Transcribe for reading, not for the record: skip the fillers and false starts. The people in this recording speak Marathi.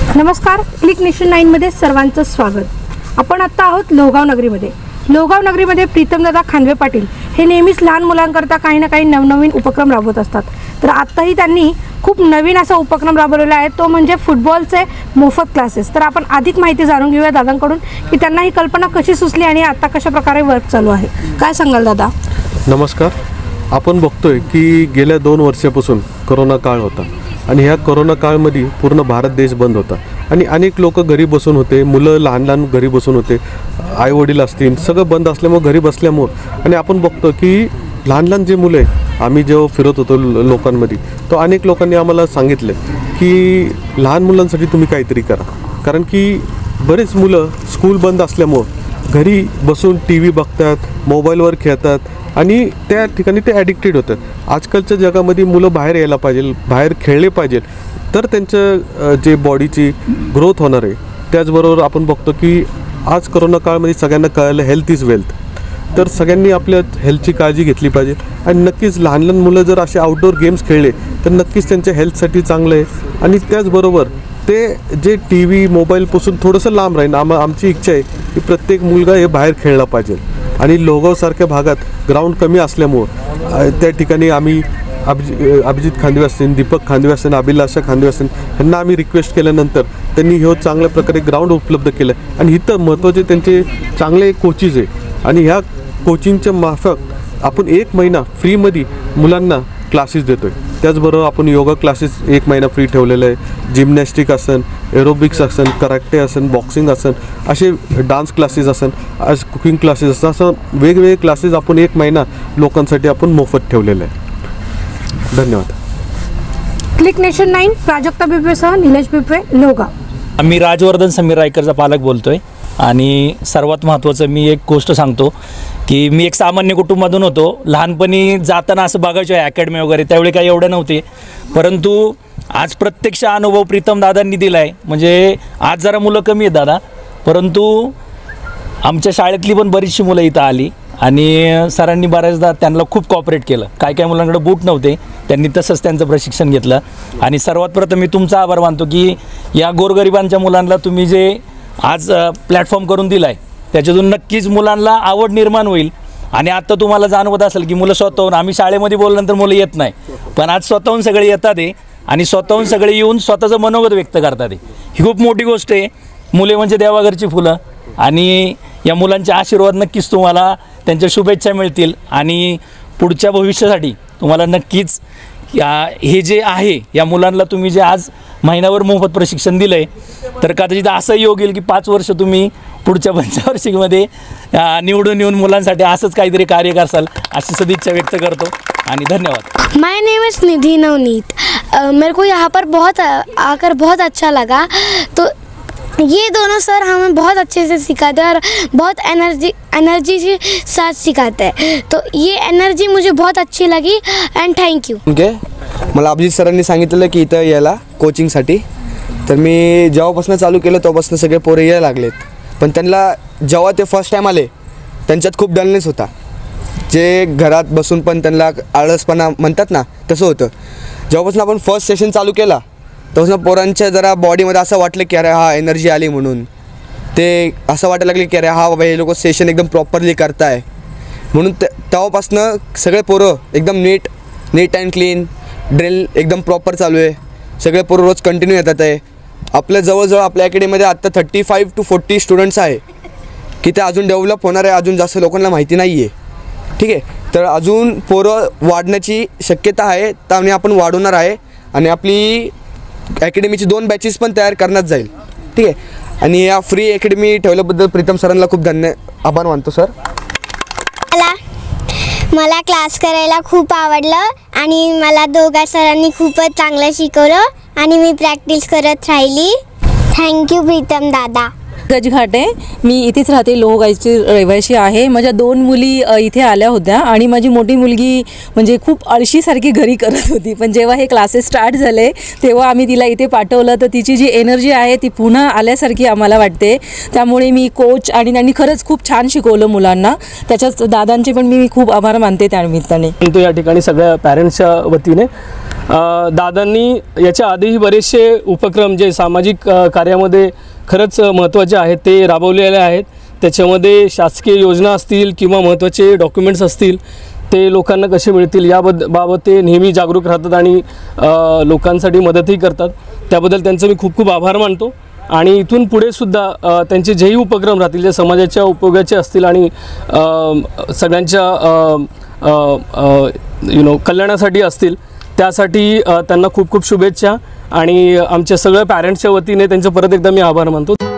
नमस्कार, क्लिक नेशन 9 मध्ये सर्वांचं स्वागत. आपण आता आहोत लोहगाव नगरीमध्ये. लोहगाव नगरीमध्ये प्रीतमदादा खांदवे पाटील हे नेहमीच लहान मुलांकरता काही ना काही नवनवीन उपक्रम राबवत असतात. तर आत्ताही त्यांनी खूप नवीन असा उपक्रम राबवलेला आहे, तो म्हणजे फुटबॉलचे मोफत क्लासेस. तर आपण अधिक माहिती जाणून घेऊया दादांकडून की त्यांना ही कल्पना कशी सुचली आणि आता कशा प्रकारे वर्क चालू आहे. काय सांगाल दादा? नमस्कार. आपण बघतोय की गेल्या 2 वर्षापासून कोरोना काळ होता आणि ह्या कोरोना काळमध्ये पूर्ण भारत देश बंद होता आणि अनेक लोक घरी बसून होते, मुलं लहान लहान घरी बसून होते, आईवडील असतील सगळं बंद असल्यामुळे घरी बसल्यामुळं. आणि आपण बघतो की लहान लहान जे मुलं आहे, आम्ही जेव्हा फिरत होतो लोकांमध्ये, तो अनेक लोकांनी आम्हाला सांगितलं की लहान मुलांसाठी तुम्ही काहीतरी करा, कारण की बरेच मुलं स्कूल बंद असल्यामुळं घरी बसून टी व्ही बघतात, मोबाईलवर खेळतात आणि त्या ठिकाणी ते ॲडिक्टेड होतात. आजकालच्या जगामध्ये मुलं बाहेर यायला पाहिजे, बाहेर खेळले पाहिजे, तर त्यांचं जे बॉडीची ग्रोथ होणार आहे. त्याचबरोबर आपण बघतो की आज कोरोना काळमध्ये सगळ्यांना कळलं हेल्थ इज वेल्थ. तर सगळ्यांनी आपल्या हेल्थची काळजी घेतली पाहिजे आणि नक्कीच लहान लहान मुलं जर असे आउटडोर गेम्स खेळले तर नक्कीच त्यांच्या हेल्थसाठी चांगलं आहे. आणि त्याचबरोबर ते जे टी व्ही मोबाईलपासून थोडंसं लांब राहील. आमची इच्छा आहे की प्रत्येक मुलगा हे बाहेर खेळला पाहिजे. आणि लोहगावसारख्या भागात ग्राउंड कमी असल्यामुळं त्या ठिकाणी आम्ही अभिजित खांदवे असतील, दीपक खांदवे असतील, अभिलाषा खांदवे असतील, ह्यांना आम्ही रिक्वेस्ट केल्यानंतर त्यांनी हे चांगल्या प्रकारे ग्राउंड उपलब्ध केलं. आणि इथं महत्त्वाचे त्यांचे चांगले कोचीज आहे आणि ह्या कोचिंगच्या मार्फत आपण 1 महिना फ्रीमध्ये मुलांना क्लासेस देतो आहे. त्याचबरोबर आपण योगा क्लासेस 1 महिना फ्री ठेवलेलं आहे. जिम्नॅस्टिक असन, एरोबिक्स असन, कराटे असन, बॉक्सिंग असन, असे डान्स क्लासेस असन, आज कुकिंग क्लासेस असं असं वेगवेगळे क्लासेस आपण 1 महिना लोकांसाठी आपण मोफत ठेवलेलं आहे. धन्यवाद. क्लिक नेशन 9 प्राजक्ता बिबवेसह निलेश बिबवे, लोहगाव. मी राजवर्धन समीर रायकरचा पालक बोलतोय. आणि सर्वात महत्त्वाचं मी एक गोष्ट सांगतो की मी एक सामान्य कुटुंबातून होतो. लहानपणी जाताना असं बघायचो आहे अकॅडमी वगैरे, त्यावेळी काही एवढे नव्हते, परंतु आज प्रत्यक्ष अनुभव प्रीतम दादांनी दिला आहे. म्हणजे आज जरा मुलं कमी आहेत दादा, परंतु आमच्या शाळेतली पण बरीचशी मुलं इथं आली आणि सरांनी बऱ्याचदा त्यांना खूप कॉपरेट केलं. काय मुलांकडे बूट नव्हते, त्यांनी तसंच त्यांचं प्रशिक्षण घेतलं. आणि सर्वात प्रथम मी तुमचा आभार मानतो की या गोरगरिबांच्या मुलांना तुम्ही जे आज प्लॅटफॉर्म करून दिला आहे, त्याच्यातून नक्कीच मुलांना आवड निर्माण होईल. आणि आत्ता तुम्हाला जाणवत असेल की मुलं स्वतःहून, आम्ही शाळेमध्ये बोलल्यानंतर मुलं येत नाही, पण आज स्वतःहून सगळे येतात आहे आणि स्वतःहून सगळे येऊन स्वतःचं मनोगत व्यक्त करतात आहे. ही खूप मोठी गोष्ट आहे. मुले म्हणजे देवाघरची फुलं आणि या मुलांचे आशीर्वाद नक्कीच तुम्हाला, त्यांच्या शुभेच्छा मिळतील आणि पुढच्या भविष्यासाठी तुम्हाला नक्कीच हे जे आहे या मुलांना तुम्ही जे आज महिनाभर मोफत प्रशिक्षण दिलं आहे, तर कदाचित असंही योग येईल की 5 वर्ष तुम्ही पुढच्या पंचवार्षिकमध्ये निवडून येऊन मुलांसाठी असंच काहीतरी कार्य करसाल अशी सदिच्छा व्यक्त करतो आणि धन्यवाद. My name is Nidhi Navneet. मेरे को यहाँ पर आकर बहुत अच्छा लगा. तो ये दोनों सर हमें बहुत अच्छे से सिखाते हैं और बहुत एनर्जी के साथ सिखाते हैं. तो ये एनर्जी मुझे बहुत अच्छी लगी एंड थँक यू. ओके, मला अभिजित सरांनी सांगितलेलं की इथं यायला कोचिंगसाठी, तर मी जेव्हापासून चालू केलं तेव्हापासून सगळे पोरे यायला लागलेत. पण त्यांना जेव्हा ते फर्स्ट टाईम आले त्यांच्यात खूप डलनेस होता. जे घरात बसून पण त्यांना आळसपणा म्हणतात ना, तसं होतं. जेव्हापासून आपण फर्स्ट सेशन चालू केला तेव्हापासून पोरांच्या जरा बॉडीमध्ये असं वाटलं की अरे हा एनर्जी आली, म्हणून ते असं वाटायला लागले की अरे हा बाबा हे लोक सेशन एकदम प्रॉपरली करताय. म्हणून तेव्हापासनं सगळे पोरं एकदम नीट अँड क्लीन, ड्रिल एकदम प्रॉपर चालू आहे. सगळे पोरं रोज कंटिन्यू येतात आहे. आपल्या जवळजवळ आपल्या अकॅडमीमध्ये आत्ता 35 to 40 स्टुडंट्स आहे की ते अजून डेव्हलप होणार आहे. अजून जास्त लोकांना माहिती नाही आहे. ठीक आहे, तर अजून पोरं वाढण्याची शक्यता आहे, त्यामुळे आपण वाढवणार आहे आणि आपली अकॅडमीची 2 बॅचेस पण तयार करण्यात जाईल. ठीक आहे, आणि या फ्री अकॅडमी ठेवल्याबद्दल प्रीतम सरांना खूप आभार मानतो सर. मला क्लास करायला खूप आवडलं आणि मला दोघा सरांनी खूपच चांगलं शिकवलं आणि मी प्रॅक्टिस करत राहिली. थँक्यू प्रीतम दादा. गजघाटे, मी इथेच राहते, लोहगावची रहिवासी आहे. माझ्या 2 मुली इथे आल्या होत्या आणि माझी मोठी मुलगी म्हणजे खूप आळशीसारखी घरी करत होती, पण जेव्हा हे क्लासेस स्टार्ट झाले तेव्हा आम्ही तिला इथे पाठवलं, तर तिची जी एनर्जी आहे ती पुन्हा आल्यासारखी आम्हाला वाटते. त्यामुळे मी कोच आणि त्यांनी खरंच खूप छान शिकवलं मुलांना. त्याच्याच दादांचे पण मी खूप आभार मानते त्या निमित्ताने. तो या ठिकाणी सगळ्या पॅरेंट्सच्या वतीने दादांनी याच्या आधीही बरेचसे उपक्रम जे सामाजिक कार्यामध्ये खरंच महत्त्वाचे आहेत ते राबवलेले आहेत. त्याच्यामध्ये शासकीय योजना असतील किंवा महत्त्वाचे डॉक्युमेंट्स असतील ते लोकांना कसे मिळतील बाबत ते नेहमी जागरूक राहतात आणि लोकांसाठी मदतही करतात. त्याबद्दल त्यांचं मी खूप खूप आभार मानतो. आणि इथून पुढे सुद्धा त्यांचे जेही उपक्रम राहतील जे समाजाच्या उपयोगाचे असतील आणि सगळ्यांच्या कल्याणासाठी असतील त्यासाठी त्यांना खूप खूप शुभेच्छा आणि आमच्या सगळ्या पॅरेंट्सच्या वतीने त्यांचं परत एकदा मी आभार मानतो.